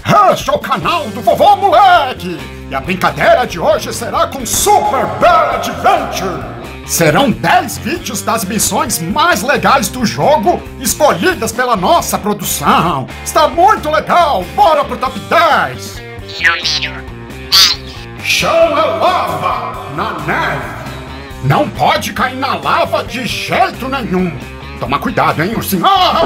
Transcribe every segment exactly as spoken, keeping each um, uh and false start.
Este é o canal do Vovô Moleque! E a brincadeira de hoje será com Super Bear Adventure! Serão dez vídeos das missões mais legais do jogo, escolhidas pela nossa produção! Está muito legal! Bora pro top dez! Número dez. Chão é lava na neve! Não pode cair na lava de jeito nenhum! Toma cuidado, hein, ursinho! Ah!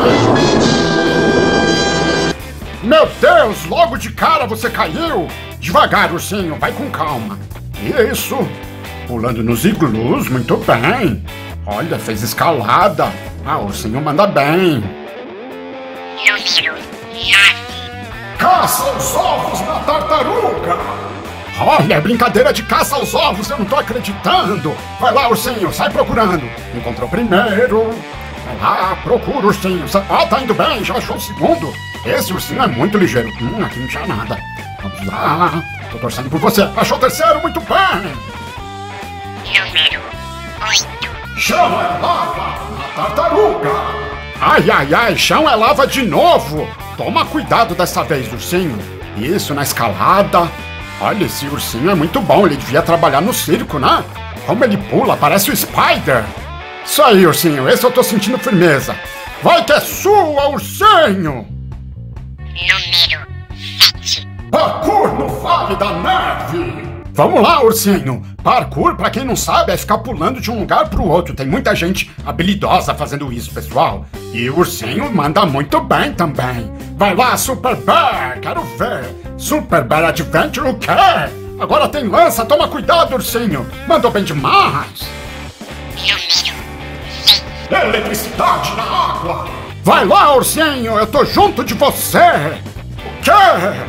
Meu Deus, logo de cara você caiu! Devagar, ursinho, vai com calma. Isso! Pulando nos iglus, muito bem! Olha, fez escalada! Ah, o ursinho manda bem! Número nove. Caça os ovos na tartaruga! Olha, é brincadeira de caça aos ovos, eu não tô acreditando! Vai lá, ursinho, sai procurando! Encontrou primeiro! Vai lá, procura, ursinho! Ah, tá indo bem, já achou o segundo! Esse ursinho é muito ligeiro. Hum, aqui não tinha nada. Vamos lá. Tô torcendo por você. Achou o terceiro? Muito bem. Número oito. Chão é lava na tartaruga. Ai, ai, ai. Chão é lava de novo. Toma cuidado dessa vez, ursinho. Isso, na escalada. Olha, esse ursinho é muito bom. Ele devia trabalhar no circo, né? Como ele pula, parece o Spider. Isso aí, ursinho. Esse eu tô sentindo firmeza. Vai que é sua, ursinho. Número sete. Parkour no Vale da Neve! Vamos lá, ursinho! Parkour, pra quem não sabe, é ficar pulando de um lugar pro outro. Tem muita gente habilidosa fazendo isso, pessoal. E o ursinho manda muito bem também. Vai lá, Super Bear! Quero ver! Super Bear Adventure o quê? Agora tem lança, toma cuidado, ursinho! Mandou bem demais! Número seis. Eletricidade na água! Vai lá, ursinho! Eu tô junto de você! O quê?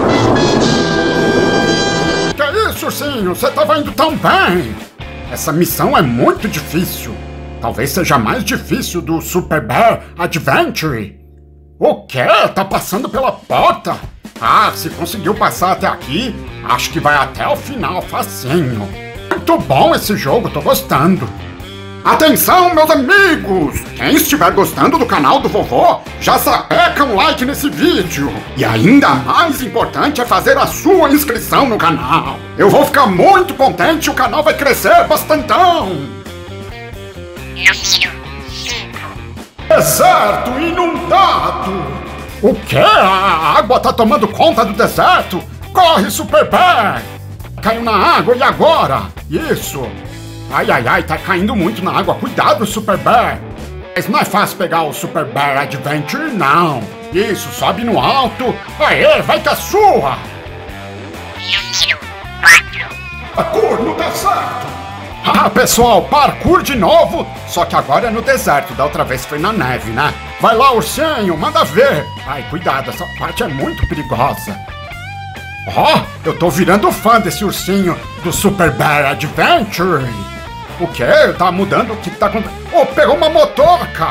Que é isso, ursinho? Você tava indo tão bem! Essa missão é muito difícil. Talvez seja mais difícil do Super Bear Adventure. O quê? Tá passando pela porta? Ah, se conseguiu passar até aqui, acho que vai até o final facinho. Muito bom esse jogo, tô gostando. Atenção, meus amigos! Quem estiver gostando do canal do vovô, já sapeca um like nesse vídeo! E ainda mais importante é fazer a sua inscrição no canal! Eu vou ficar muito contente e o canal vai crescer bastantão! Número cinco. Deserto inundado! O quê? A água tá tomando conta do deserto? Corre, Super Bear! Caiu na água e agora? Isso! Ai, ai, ai, tá caindo muito na água. Cuidado, Super Bear. Mas não é fácil pegar o Super Bear Adventure, não. Isso, sobe no alto. Aê, vai que é sua. Número quatro. Parkour no deserto. Ah, pessoal, parkour de novo. Só que agora é no deserto. Da outra vez foi na neve, né? Vai lá, ursinho, manda ver. Ai, cuidado, essa parte é muito perigosa. Ó, oh, eu tô virando fã desse ursinho do Super Bear Adventure. O quê? Tá mudando? O que tá acontecendo? Oh, pegou uma motoca!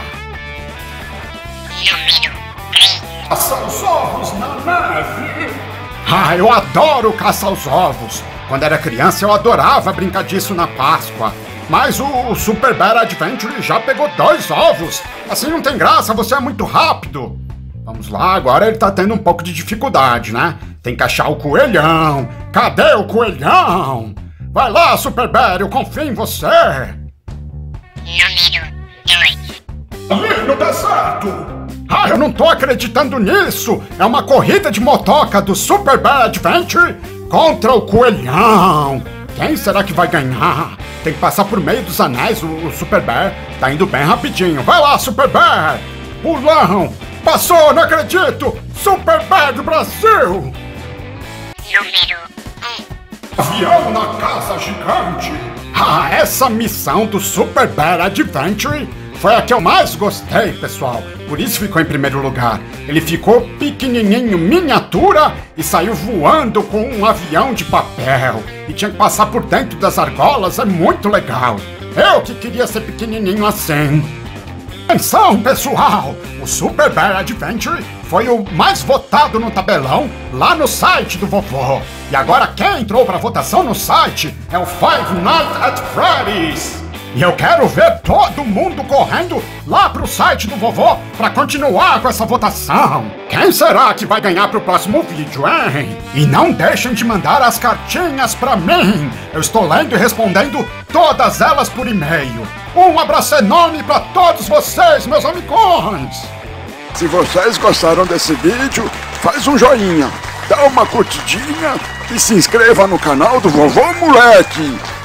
Número três. Caça os ovos na neve! Ah, eu adoro caçar os ovos! Quando era criança eu adorava brincar disso na Páscoa. Mas o Super Bear Adventure já pegou dois ovos! Assim não tem graça, você é muito rápido! Vamos lá, agora ele tá tendo um pouco de dificuldade, né? Tem que achar o coelhão! Cadê o coelhão? Vai lá, Super Bear, eu confio em você! Número dois. Ali no deserto! Ah, eu não tô acreditando nisso! É uma corrida de motoca do Super Bear Adventure contra o coelhão! Quem será que vai ganhar? Tem que passar por meio dos anéis, o, o Super Bear tá indo bem rapidinho. Vai lá, Super Bear! Pulão! Passou, não acredito! Super Bear do Brasil! Número um. Avião na casa gigante! Ah, essa missão do Super Bear Adventure foi a que eu mais gostei, pessoal. Por isso ficou em primeiro lugar. Ele ficou pequenininho, miniatura, e saiu voando com um avião de papel. E tinha que passar por dentro das argolas, é muito legal. Eu que queria ser pequenininho assim. Atenção, pessoal! O Super Bear Adventure foi o mais votado no tabelão lá no site do vovô. E agora quem entrou para votação no site é o Five Nights at Freddy's. E eu quero ver todo mundo correndo lá pro site do vovô pra continuar com essa votação. Quem será que vai ganhar pro próximo vídeo, hein? E não deixem de mandar as cartinhas pra mim. Eu estou lendo e respondendo todas elas por e-mail. Um abraço enorme pra todos vocês, meus amigões. Se vocês gostaram desse vídeo, faz um joinha, dá uma curtidinha e se inscreva no canal do Vovô Moleque.